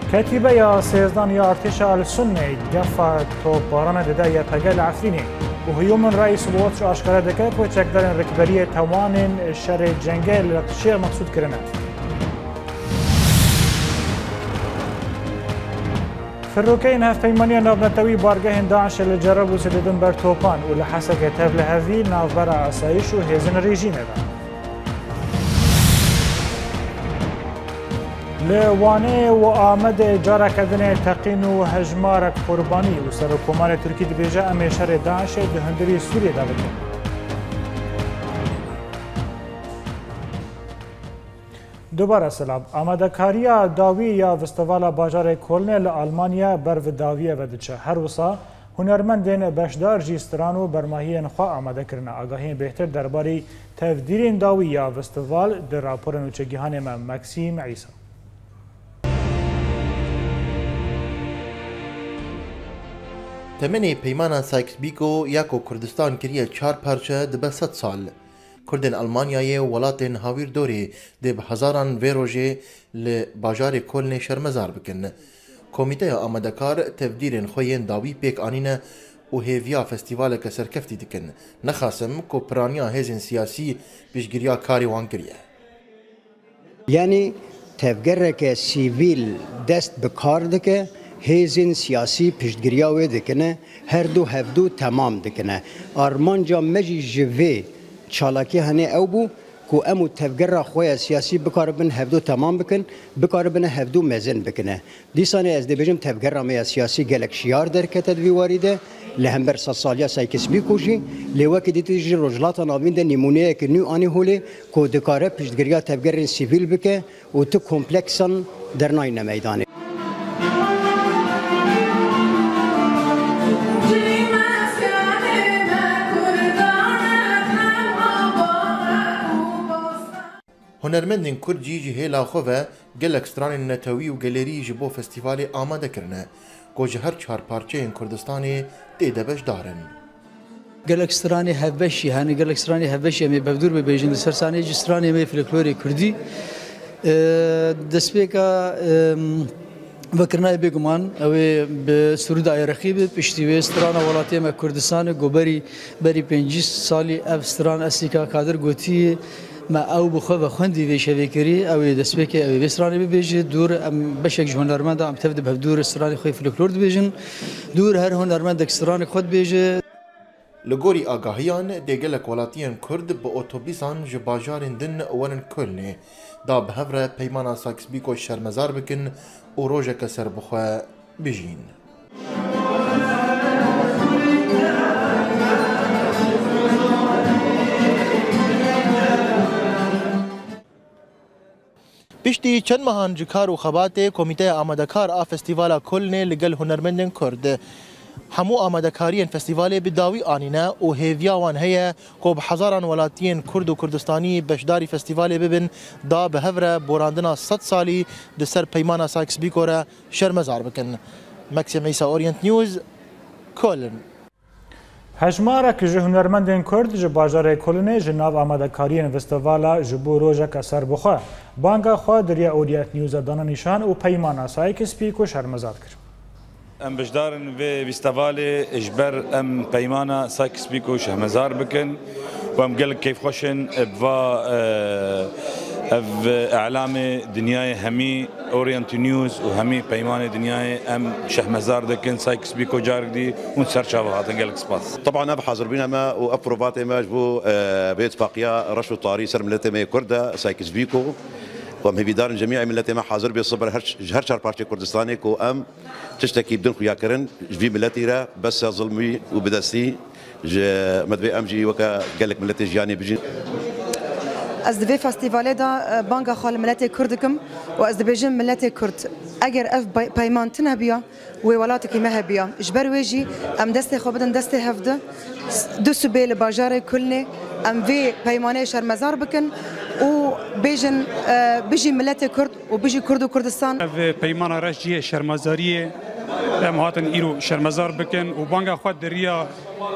كتيبة يا سيزدان يا ارتشا السنة قفا توباران ددا يا بقال عفريني وهيومن رئيس بوتش اشكال دكات وچكدارن ركبرية توانن شر جنگل لقشير مقصود كرنا فروكين هفيمانيا نابنتوي بارگهن داعش لجرب وسددن بر توپان ولحسك تبل هذي نافبر عسايش وهزن ريجيمه لوانه و آمد جارا کردن تقین و هجمارک قربانی و سرکومان ترکی دبیجه امی شر داعش دهندری سوریه دابده. دوباره سلام. آمدکاری داوی یا فستیوال باجار کلن لآلمانیا بر و داویه ودچه. هر وسا هنرمندین بشدار جیستران و برماهی انخوا آمده کرنا. آگاهی بهتر درباره تفدیرین داوی یا فستیوال در راپور نوچگیهان مکسیم عیسی. تمنی پیمانا سایکس-بیکو یاکو کردستان کریه 4 پارچه دبه 100 سال. کردن آلمانیای ولاتن هاویر دوری دب هزاران ویروژه لباجار کلن شرمزار بکن. کمیته آمدکار تفدیرین خوین داوی پیک آنینه و هیویا فستیوال که سرکفتی دکن. نخاسم که پرانیا هزین سیاسی پیشگیریا کاری وان کریه. یعنی تفگر که سیویل دست بکار دکه هزین سیاسی پیشگیریاوی دکنه هر دو هفدو تمام دکنه. آرمانجا مجی جوی چالاکی هنه او بو که امو تفگر خوی سیاسی بکاربن هفدو تمام بکن بکاربن هفدو مزن بکنه. دیسانه از دیبجم تفگر می سیاسی گلک شیار در که تدوی واریده لهمبر سالیا سایکس-بیکو جی لیوکی دیتی جی رجلات ناوین ده نمونه که نیو آنی هولی که دکاره پیشگیریا تفگر سیویل بکه و تو کمپلکسان در ناین میدانه. هنرمندین کردی جهیلا خواه گلک ستران نتوی و گلری جبو فستیوال آماده کرنه گوجه هر 4 پارچه این کردستانی دیده بش دارن. گلک سترانی هفشی هنی گلک سترانی هفشی می بفدور به بیجند سرسانی جسترانی می فلکلوری کردی دسپیکا وکرنای بگمان اوی به سرود عراقی به پشتیوی ستران ولاتی ما کردستان گوبری بری 5 سالی اف ستران اسیکا کادر گوتی ما او بخوا و خوندی وی شویکری او دسته که او بسرانی بیچه دور بشک هنرمند ام تفد به دور سرانی خوی فلکلور بیچن دور هر هنرمند اکستران خود بیچه لگوری آگاهیان دیگل ولاتیان کرد با اتوبیسان جباجارن دن ورن کلنه دا به هفره پیمانا سایکس-بیکو شرمزار بکن و روزه کسر بخوا بیجین. پشتی چند ماهان جکار و خبات کمیته آمدکار آ فستیوالا کلنه لگل هنرمندن کرد. همو آمدکارین فستیوال بداوی آنینه و هیویاوان هیا که بحزاران ولاتین کرد و کردستانی بشداری فستیوال ببین دا به هفره براندنا 100 سالی دسر پیمانا سایکس-بیکو را شرمزار بکن. مکسیم عیسی اورینت نیوز کلن. هجمارک جه هنرمندین کرد جه باجار کلنه جناب آمدکارین فستیوالا جبو روژه کسر بخواه. بانگا خواه دریا اورینت نیوز دانا نشان و پیمانا سایکس-بیکو شرمزار کرد. ام بجدارن و فستیوال اجبر ام پیمانا سایکس-بیکو شرمزار بکن و ام گل کیف خوشن بوا اعلام دنیای همی اورینت نیوز و همی پیمان دنیای ام شرمزار دکن سایکس-بیکو جاردی اون سرچاوه هاتن گلک سپاس. طبعا اب حاضر بينا ما وابروفات ما جبو باتفاقيه رشو طاري سر ملتي ما كردا سایکس-بیکو وهم بيدار جميع ملتي ما حاضر بالصبر هر 4 بارتي كردستاني كو ام تشتكي بدون خويا كرن في ملتي را بس ظلمي وبدسي مدبي امجي وكا قال لك ملتي جاني بيجي از دوی فستیواله دا بانگا خال ملت کردکم و از دبیجم ملت کرد اگر اف پیمان تنه بیا و ولات کی مه بیا اجبر ویجی ام دست خو بدن دست هفده دو سبیل باجار کلنه ام وی پیمانه شرمزار بکن و بیجن بيجي ملت کرد و بيجي کرد و کردستان پیمان رجی شرمزاری ام هاتن ایرو شرمزار بکن و بانگا خود دریا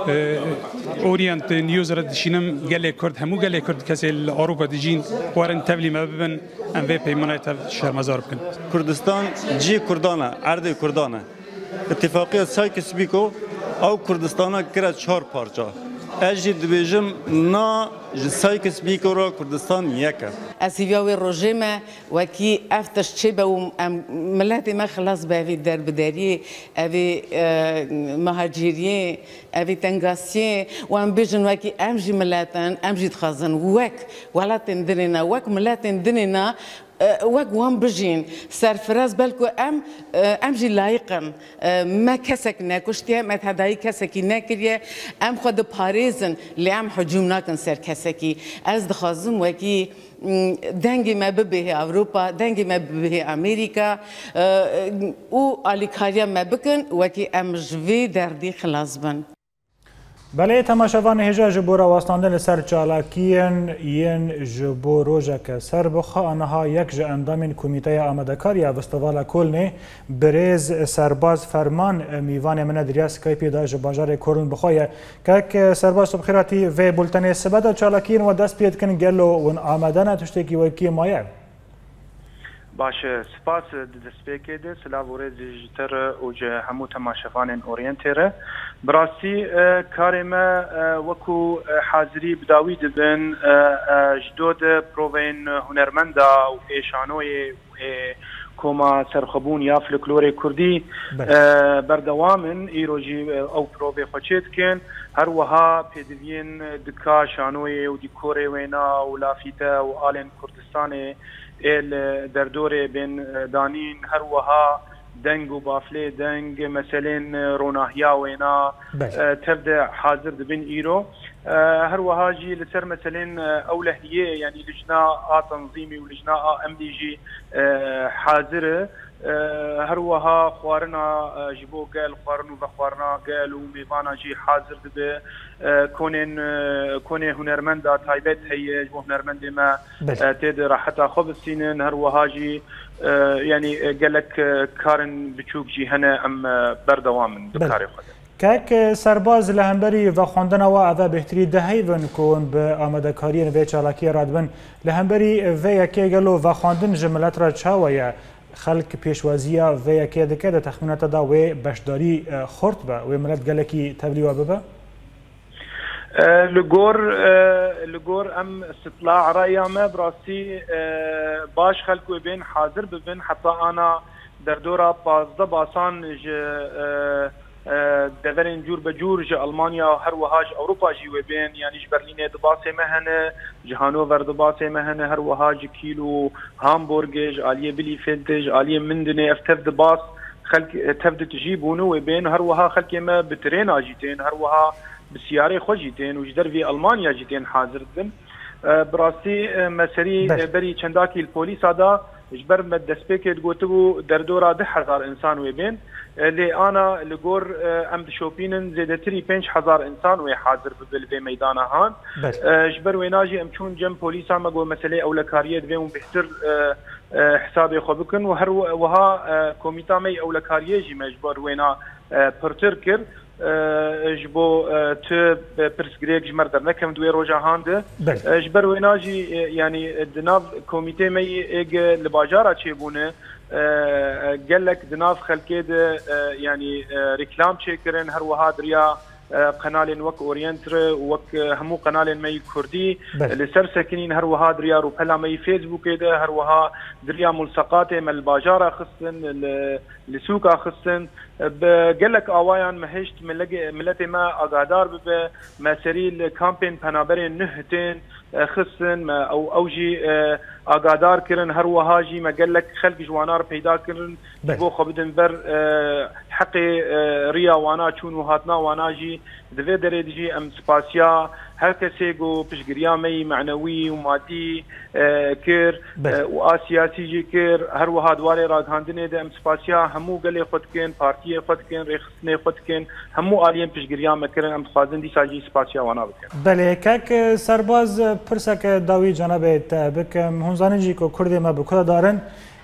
اورینت نیوز را دشینم گله کرد همو گله کرد کسی اروپا دیجین وارن تبلی ما ببن ام وی پیمانه شرمزار بکن. کردستان جی کردانه عرض کردانه اتفاقیت سایکس بیکو او کردستان کرد 4 پارچه اجی دبیجم نا سایکس بیکو را کردستان یکه اسیوی رژیم وکی افتش چه به ملت ما خلاص به اوی دربدری اوی مهاجری اوی تنگاسی و ام بیجن وکی امجی ملتن امجی تخازن وک ولاتن دنینا وک ملتن دنینا وەک وان بژین سەرفراز بەلکو ئەم ژی لایقن مە کەسێک نەکوشتێ مە هەدایی کەسێکی نەکردێ ئەم خۆ دپارێزن لێ ئەم حجوم ناکەن سەر کەسێکی ئەس دخوازم وەکی دەنگی مە ببێ ئەوروپا دەنگی مە ببێ ئەمریکا و ئالیکاریە مە بکن وەکی ئەم ژوێ دەردی خلاص بن. بله تماشاوان هجا جبورا واستاندن لسر چالاکین ین جبو روژک سر بخوا آنها یک جا اندامین کمیته آمدکاری فستیوال کلنه بریز سرباز فرمان میوان من دریا سکایپی دا جباجار کورن بخواه که سرباز سبخیراتی و بولتن سبدا چالاکین و دست پید کن گلو ون آمدن تشتکی وکی مایه باشه سپاس دەستپێکێ دێ سلااو ڕێزیژتر و هەموو تەماشەفانên ئۆریەنتێرە بڕاستی کارێمە وەکو حازری بداوی دەبن ji دۆ de provên هونەرمەندا و پێشانۆیê کۆما سەرخەبوون یا فلکلۆرê کوردی بەردەوامن ئیرۆژی ئەو پرۆڤێ خۆچێ دکەن هەروەها پێدەویین دکا شانۆیê و دیکۆرێ وێنا و لافیتە و ئالێن کوردستانê دەردۆرێ بێن دانین هەروەها دەنگ و بافلێ دەنگ مەسەلێن ڕۆناهیا وێنا تەبدە حاضر دەبن ئیرۆ هەروەهاژی لەسەر مەسەلێن ئەو لەهیە ینی لژنا ئا تەنزیمی و لژنا ئا ئەمدیژی حاضرە هەروەها خواردنا ji بۆ گەل خواردن و بە خواردنا گەل و میواناژی حاضر دەبێ کۆنێ هونەرمەندا تایبەت هەیە بۆ هونەرمەندێ مە تێدە ڕاحەتا خۆ بستینن هەروەهاژی ینی گەلک کارن بچووکجی هەنە ئەم بەردەوامن بکارێ خۆ که سرباز لهمبری و خواندن و اوه بهتری دهیون کن به آمدکاری و چالاکی رادبن لهمبری و یکی گلو و خواندن جملت را چاویه خلق پیشوازیه و یکی دکه ده تخمینات دا و بشداری خورد به و ملت گلکی تبلیوه ببه؟ لگور ام استطلاع رأیامه براستی باش خلق و بین حاضر ببین حتی آنا در دورا 15 باسان دەڤەرێن جوور بە جوور ji ئەڵمانیا و هەروەهاش ئەوروپا ژی وێ بێن یانیش بەرلینێ دباسێ مە هەنە ji هانۆڤەر دباسێ مە هەنە هەروەها ji کیل و هامبۆرگێژ ئالیە بلیفێلتێژ ئالیە مندنێ ئەف تەف دباس خەلک تەف دتژی بوون و وێ بێن هەروەها خەلکێمە bi ترێنا jî tên هەروەها bi سیارê xwe jî tên û ji dervê ئەڵمانیا jî tên حاضر dibin birastî meserî berî çendakî polîsa da ji ber me destpêkê digotibû derdora 10,000 insan wê bên lê ana li gor em dişopînin zêdetirî 5,000 insan wê hazir bibe li vê meydana han ji ber wêna jî em çûn cem polîsa me got meselê ewlekariyê divê û bêhtir hesabê xwe bikin û her wiha komîta me ewlekariyê jî me ji ber wêna pirtir kir ji bo tu pirsgirêk ji mer dernekem duê roja han de ji ber wêna jî yanî di nav komîtê me êge li bajara çêbûne gelek di nav xelkê de yanî reklam çêkirin her wiha diriya قنالên wek Orientre û wek hemû qenalên me yî Kurdî li ser sekinîn her wiha diriya rûpela me yî Facebookê de her wiha diriya mulseqatê me li bajara xistin li sûka xistin bi gelek awayan me hişt milletê me agadar bibe me serî li kampên penaberên nû hitên xistin me ew jî agadar kirin her wiha jî me gelek xelk ji wanar peyda kirin bo xwe bidin ber heqê riya wana çûn û hatna wana jî divê derê de jî em spasiya her kesê got piştgiriya me yî menewî û madî kir û a siyasî jî kir her wiha dwarê ragihandinê de em spasiya hemû gelê xwe dikin partiyê xwe dikin rêxistinê xwe dikin hemû aliyên piştgiriya me kirin em dixwazin dîsa jî spasiya wana bikin. Belê kek serbaz pirseke dawî cenabê te bikim hûn zanin jî ku Kurdê me bi ku de darin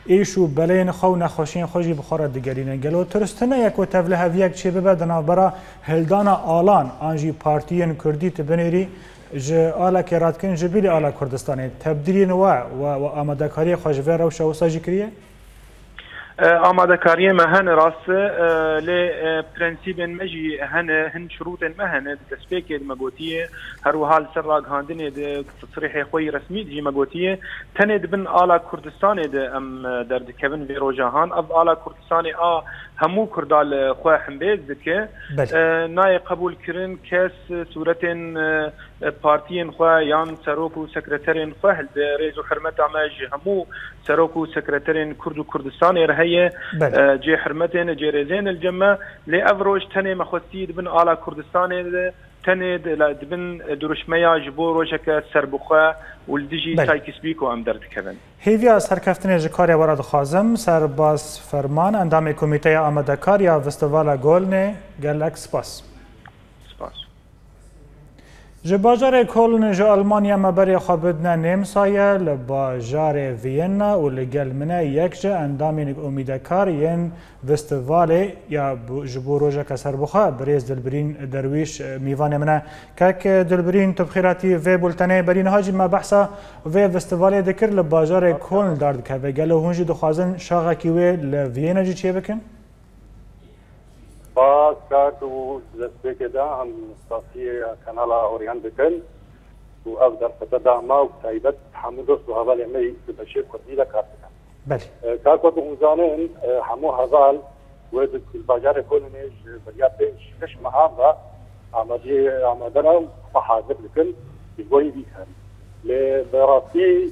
ایش و بلین خو نخوشین خوشی بخورد دیگرینه گلو ترستنه یک و تفله هفیک چه ببه دنابرا هلدانا آلان آنجی پارتیین کردی تبنیری جه آلا که رادکن جبیل آلا کردستانه تبدیلین و آماده کاری خوشوه روش و ساجی کریه؟ آماده کاری مهن راست ل پرنسیب مجی هن شروط مهن تسبیک مگوتیه هر وحال سر راگهاندن تصریح خوی رسمی دی مگوتیه تند بن آلا کردستان ام در کبن ویروجهان اب آلا کردستان همو کردال خواه حمبیز دکه نای قبول کرن کس صورت پارتین خواه یان سروک و سکرترین خواه ریز و حرمت عماج همو سروک و سکرترین کرد و کردستان رهیه جي حرمتين جي ريزين الجمة لأفروج تاني مخوستي دبن آلا كردستان تاني دبن درشميا جبور وشكا سربخوا والدجي سايكس بيكو ام درد كبن هيفيا سركفتني جكاريا وراد خازم سرباس فرمان اندام كوميتيا آمدكاريا فستيفالا گولني گلک سپاس جباجار کلن جو آلمانیا مبری خابدنا نمسایه لباجار وینا و لگل منه یک جه اندامین امیدکار ین فستیوالی یا جبوروژه کسر بخوا بریز دلبرین درویش میوان منه که دلبرین تبخیراتی و بولتنه برین هاجی ما بحثا و فستیوالی دکر لباجار کلن دارد که و گلو هونجی دخوازن شاقه کیوه لوینا جی چیه بکن؟ باز كاتو زسبيك دا عن مستطيع كنالا أوريان بكن وأقدر فتدعم وتايبت حمودوس وهذا يمي بشير كردي كارتكا. بلي. كاكو تونزانين حمو هذال ود الباجار كولنيج بريا بيش كش محافظة عمدنا محاضر لكن يقوي بيكن. لبراسي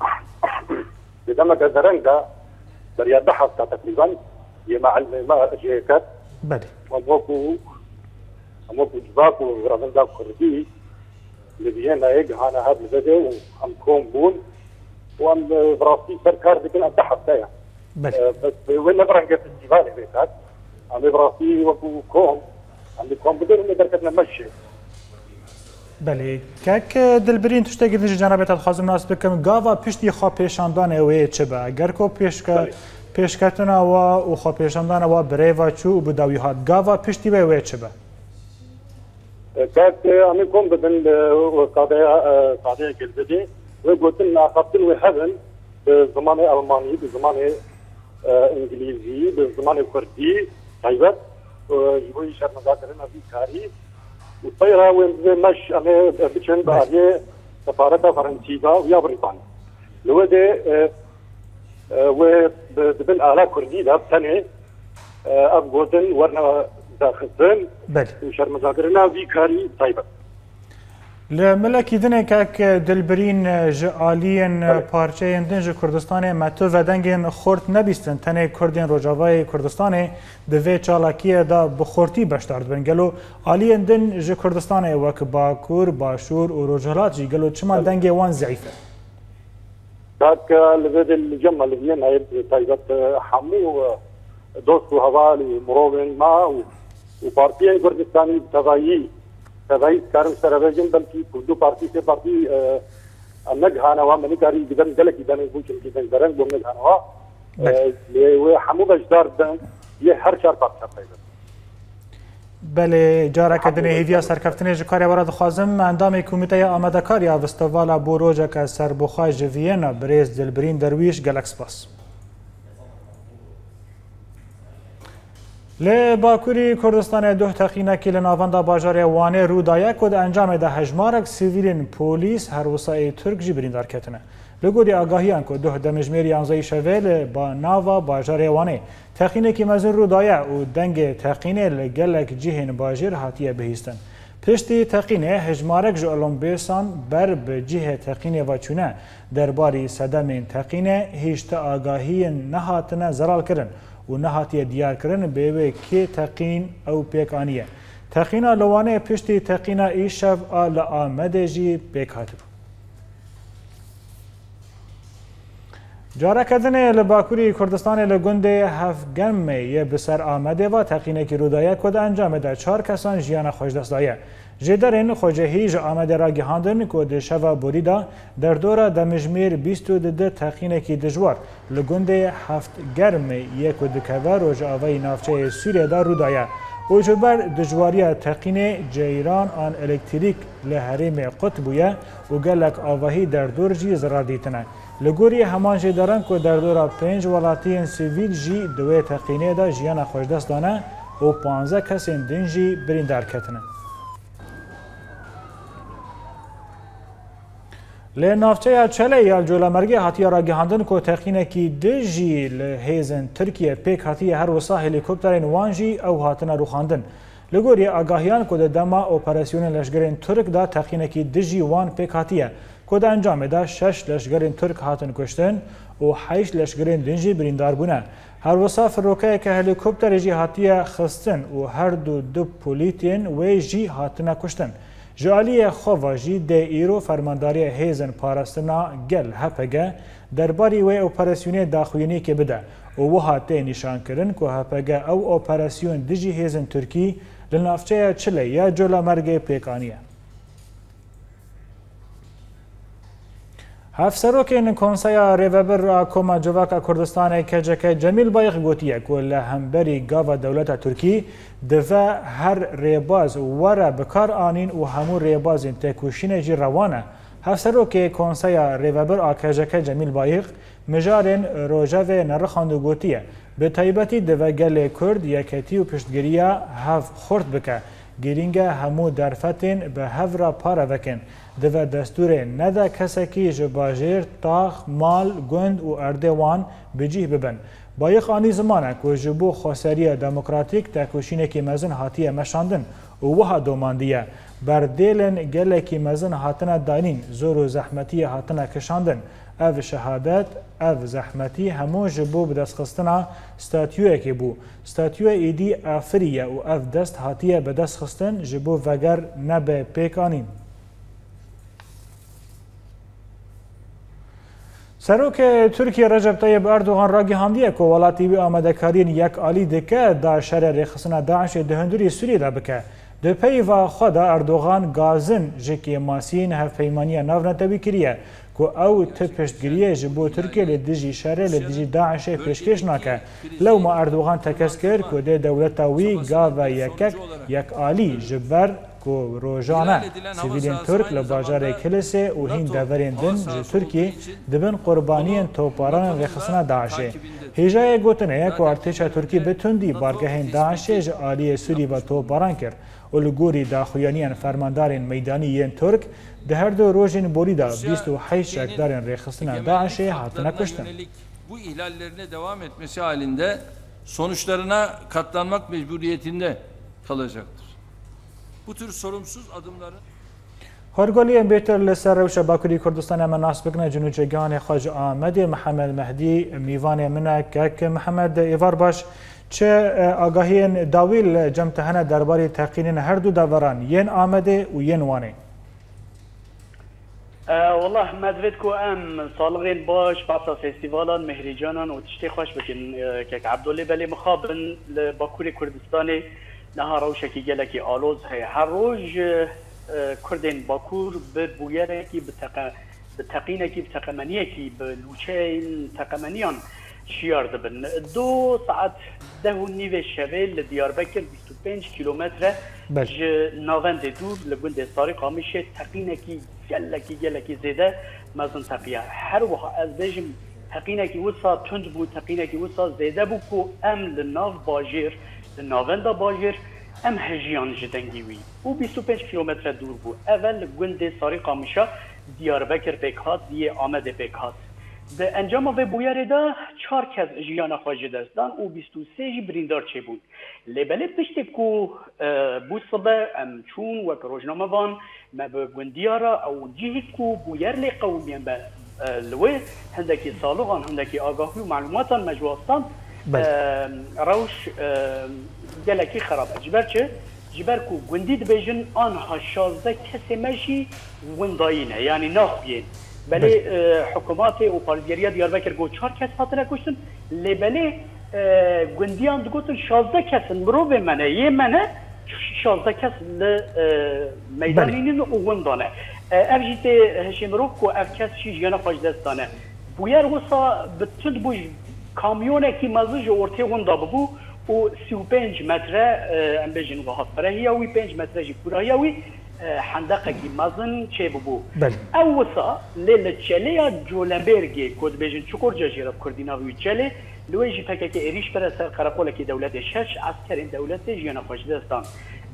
بدمك الزرنجة بريا بحث تقريبا يمع جيكات بله. اموكو جباكو رمضان دا كردي لبينا ايج انا هاد مزاجه ام كوم بون وام براسي سركار ديكن ام تحت بله. بس وين نبرنج فيستيفال هيك ام براسي وكو كوم ام كوم بدون دركتنا مشي بله كاك دلبرين تشتاق نجي جنابات الخازم ناس بكم غاوا بيشتي خا پیشاندان اوه چبا اگر کو پیشکتنا و خواپیشاندان و بریوا چو و بداوی هات گاوا پشتی به وی چه با؟ كانت أميكم بدن قضايا كالبدي وقلتن أخذتن وحبن بزمان ألماني بزمان إنجليزي بزمان كردي طيبت يقول شر مذاكرنا في كاري والطيرة وين مش أنا بتشن بعديه سفارة فرنسية ويا بريطانيا لو ده وبدبن آلا كردي ده بسنة أبغوتن ورنا داخلتن بله وشر مذاكرنا في كاري طيبة لملکی دنه که دلبرین جالین پارچه دنج کردستان متو و دنگین خورد نبیستن تنه کردین روجاوای کردستان دوی چالاکیه دا بخورتی بشتارد بن گلو آلین دنج کردستان وک باکور باشور و روجالات جی گلو چما دنگ وان ضعیفه ذاك لبد الجمع اللي هي طيبة حمو دوست وهوالي مروبين ما وبارتي كردستاني تغيي كارم سرابجن بلكي كردو بارتي سے بارتي النجهانا ومن كاري جدن دلك جدن بوشن جدن درن بوم نجهانا وحمو بجدار دن یہ هر چار پارچه طيبة بله جارا کدنه هیویا سرکفتنه جکاری ورد خوازم اندام کمیته آمدکاری فستیوالا بوروجا که سربخواه جوینا بریز دلبرین درویش گلک سپاس لباکوری کردستان دو تقینه که لناوانده باجار وانه رودایه کد انجام ده هجمارک سیویلین پولیس هر وسای ترک جی بریندار کتنه لگوری آگاهیان که دو دمجمیر انزای شویل با ناوا باجار وانه تقینه که مزن رودایه و دنگ تقینه لگلک جیهن باجر هاتیه بهیستن پشتی تقینه هجمارک جو اولمبیسان بر به جیه تقینه و چونه درباری صدمین تقینه هیچ آگاهی نهاتنه زرال کرن و نهاتی دیار کرن به که تقین او پیکانیه تقینا لوانه پشتی تقینا ایشف آل آمده جی پیکاتب جاره کردن لباکوری کردستان لگنده هفگمه یه بسر آمده و تقینه که رودایه کد انجام ده 4 کسان جیان خوش دست دایه جدرین خوجهی ج آمده را گهاندن که ده شوا بوریدا در دورا دمجمیر 22 تقینه کی دجوار لگنده هفت گرم یک و دکوار و جاوی نافچه سوریه دا رودایا و جبر دجواریا تقینه جیران آن الکتریک لحریم قطبویه و گلک آواهی در دور جی زرار دیتنه. لگوری همان جدارن که در دورا 5 ولاتین سیویل جی دوی تقینه دا جیان خوشدست دانه و 15 کسین دین جی بریندار کتنه. لنافچه چله یا جولمرگی هاتیه را گهاندن که تقینه کی دجی لحیزن ترکیه پیک هاتیه هر وسا هلیکوپترین وانجی او هاتنه رو خاندن. لگوری آگاهیان که دما اپراسیون لشگرین ترک دا تقینه کی دجی وان پیک هاتیه که دا انجام دا 6 لشگرین ترک هاتن کشتن و 8 لشگرین دنجی بریندار بونه. هر وسا فروکه که هلیکوپتر جی هاتیه خستن و هر دو پولیتین و جی هاتنه کشتن. جالی خواجی ده ایرو فرمانداری هیزن پاراستنا گل هپگه درباری و اپراسیون داخوینی که بده و هاته نشان کردن که هپگه او اپراسیون دیجی هیزن ترکی لنافچه چله یا جولمرگ پیکانیه. هفسروکین کنسیا ریوبر کما جواک کردستان کجک جمیل بایخ گوتیه که لهمبری گاو دولت ترکی دفع هر ریباز وره بکار آنین و همو ریبازین تکوشین جی روانه. هفسروک کنسیا ریوبر کجک جمیل بایخ مجارن روژاو نرخاندو گوتیه به طیبتی دفع گل کرد یکتی و پشتگیریه هف خورد بکه گیرینگ همو درفتین به هفرا پارا وکن دو دستور نده کسکی جباجیر تاخ مال گند و اردوان بجیه ببن بایخ آنی زمانه که جبو خسری دموکراتیک تکوشینه که مزن هاتیه مشاندن و وها دوماندیه بردیلن گله که مزن هاتنه داینین زور و زحمتی هاتنه کشاندن او شهادت او زحمتی همو جبو بدستخستنا ستاتیوه که بو ستاتیوه ایدی افریه و او دست هاتیه بدستخستن جبو وگر نبه پیکانین. سروک ترکیه رجب طیب اردوغان را گهاندیه که ولاتی وی آمدکارین یک آلی دکه دا شر رخصنا داعش دهندوری سوریه دا بکه. دو پی و خود اردوغان گازن جکی ماسین هف پیمانی ناو نتوی کریه که او تپشتگیریه جبو ترکیه لدیجی شره لدیجی داعش پیشکش ناکه. لو ما اردوغان تکس کرد که ده دولتاوی گاو یک آلی جبر که روزانه سیویلین ترک لباجار کلیسه و هین دورین دن جه ترکی دبن قربانیان توپاران رخصنا داعشه. هیجای گوتنه که ارتش ترکی بتوندی بارگهین داعشه جه آلی سوری و توپاران کرد و لگوری داخویانیان فرماندارین میدانیین ترک ده هر دو روزین بوریدا 28 شکدارین رخصنا داعشه هاتنه کشتن. Bu ihlallerine devam etmesi halinde sonuçlarına katlanmak mecburiyetinde kalacaktır. Bu tür sorumsuz adımların هرگالی بهتر لسر روش باکوری کردستان مناس بکنه جنوجگان خواج آمد محمد مهدی میوان منه که محمد ایوار باش چه آگاهین داویل جمتهنه درباره تقینین هر دو دوران ین آمده و ین وانه والله مدوید که ام سالغین باش بحثا فستیوالان مهریجانان و تشتی خوش بکن که عبدالله بلی مخابن باکوری کردستانی نها روشکی گلکی آلوز هی هر روز کردین باکور به بویره کی به تقینه کی به تقمنیه کی به لوچه تقمنیان شیار دبن 2 ساعت 10:30 شبه لدیاربکر 25 کیلومتر ناوند دور لگوند ساری قامیشه تقینه کی گلکی زیده مزن تقیه هر وقت از بجم تقینه کی وسا تند بود تقینه کی وسا زیده بود که ام لناو باجیر ناوند باجر ام هجیان جدنگی وی او 25 کیلومتر دور بود اول گند ساری قامیشا دیاربکر پیکات دیه آمد پیکات به انجام و بویره دا 4 کس جیان خواجه دستان او 23 بریندار چه بود لبله پشتی که بود صبح ام چون و روزنامه وان ما به گندیارا او جیهی که بویر لی قومیان به لوی هندکی سالوغان هندکی آگاهی و معلوماتان مجواستان روش گلکی خراب جبر چه؟ جبر کو گندید بیجن آنها 16 کسی مشی ونداینه یعنی ناخوین بله حکومات و پارلمانی دیاربکر گو 4 کس هاتنه کشتن لی بله گندیان گوتن 16 کس مرو به منه یه منه 16 کس میدانین و وندانه افجیت هشیمروک کو اف کس شیش گنا خوش دستانه بویر وسا بتد بوج کامیونه کی مازج اورته وندا بو و 35 متر ام بجن وهات فرهیاوی 5 متر جی پورایاوی حندقه کی مازن چه بو او وسا لیل چلیا جولنبرگ کود بجن چکور جاجیرب کردیناوی چله لویجی پکک ایریش پر سر قرقوله کی دولت شش عسکرین دولت جینا خوش دستان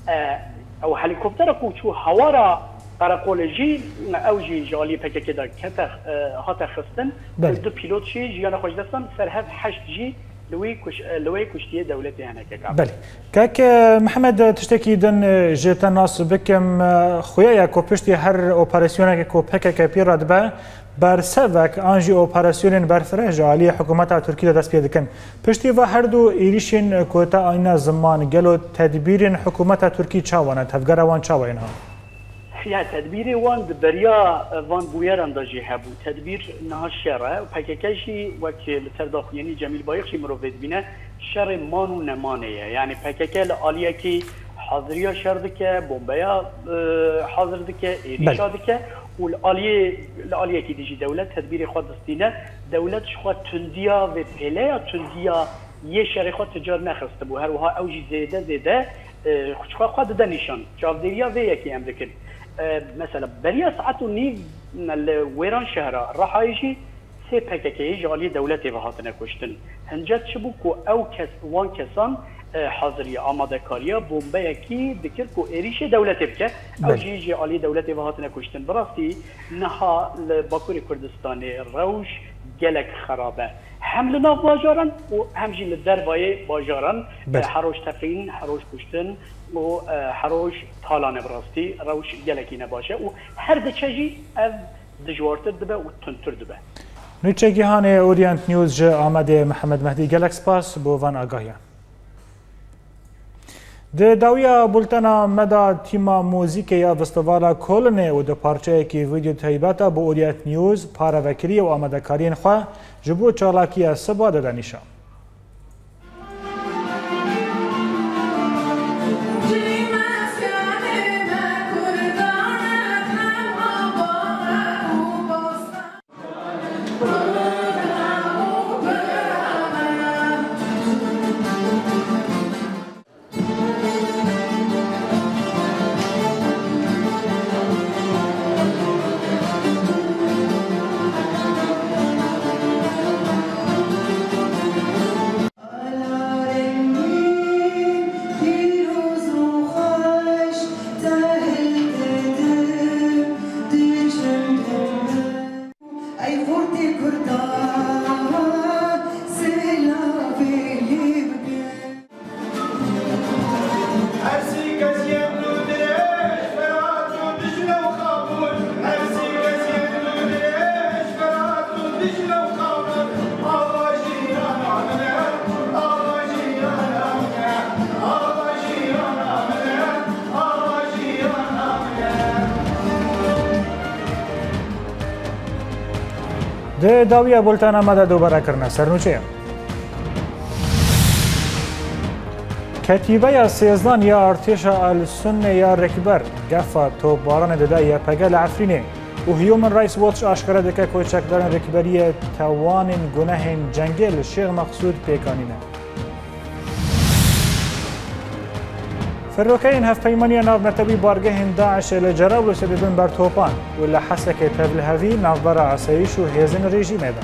او هلیکوپتر کو چو هوارا قرقولجی او جی جالی پکک دا کته هات خستن دو پیلوت شی جینا خوش دستان سرهف 8 جی لوی کشتی دولتی هناك بله كاك محمد تشتكي دن جيتا ناس بكم خويا كو پشتي هر اوبراسيون كو پكك بيراد با بر سوک انجی اپراسیون برفرج عالی حکومت ترکیه دست پیدا کن پشتی و هر دو ایریشین کوتا اینا زمان گلو تدبیر حکومت ترکیه چاوانه تفگر وان چاوانه یا تدبیر وان بریا وان بویر اندازی هبو تدبیر نه شره و پککشی وکیل ترداخیانی جمیل بایخشی مروفید بینه شر مانو نمانه یعنی پککل عالیه کی حاضریا شردکه بمبیا حاضردکه ایریشادکه والآلية كي تجي دولة تدبير خود دستينة دولة شخوات تنديا و بيليا تنديا يشاري خود تجار نخست بو هر وها اوجي زيادة شخوات خود دا نشان جافديريا و يكي امريكن مثلا بريا ساعت ونيف ويران شهرها راحايشي سي بككي جالي دولة وهاتنا كشتن هنجات شبوكو او كس وان كسان حاضرية آماده كاريا بومبايا كي دكر كو إريش دولة بك أو جيجي عالي دولة وهاتنا كشتن براسي نها لباكوري كردستان روش جلك خرابة حملنا باجارن و همجي للدرباية باجارن حروش تفين حروش كشتن و حروش طالان براستي روش جلكي نباشه و هر دچجي اف دجوارتر دبه و تنتر دبه نوچه گیهان اورینت نیوز جه آمده محمد مهدی گلک سپاس بو وان آگاهیان د داویا بولتنا مدا تیما موزیک یا فستیوالا کولنه و د پارچه کی ویدیو تایباتا بو اورینت نیوز پاراوکری و آماده کارین خو جبو چالاکی سبا دانیشا د داویا بولتانا مدا دوباره کرنا سرنوچه کتیبه سیزدان یا ارتش السنه یا رکبر گفا تو باران دده یا پگل عفرینه و هیومن رایس واتش آشکره دکه کوچکدارن رکبری توان گناه جنگل شیخ مقصود پیکانینه فروکین هف پیمانی ناو مرتبی بارگه داعش لجراب سببن بر توپان و لحسک تبل هوی ناو برا عسایش و هیزن رژیم دا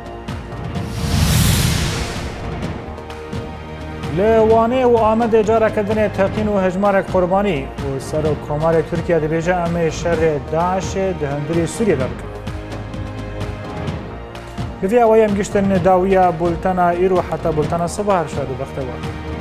لوانه و آمد اجاره کردن تقین و هجمارک قربانی و سر و کمار ترکیه دی بیجه امه شر داعش دهندری سوریه دارک بفی اوایم گشتن داویا بولتنا ایرو حتی بولتنا صبح شد و بختوار